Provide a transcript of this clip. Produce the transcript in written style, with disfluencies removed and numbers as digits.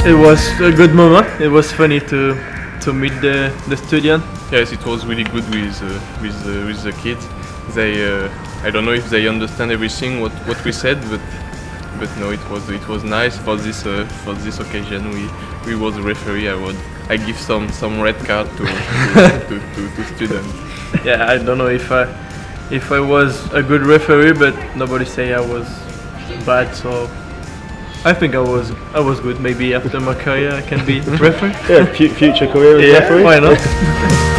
It was a good moment. It was funny to meet the student. Yes, it was really good with the kids. They I don't know if they understand everything what we said, but no, it was nice for this occasion. We was referee. I give some red card to students. Yeah, I don't know if I was a good referee, but nobody say I was bad. So I think I was good. Maybe after my career I can be referee. Yeah, future career as Yeah, referee. why not?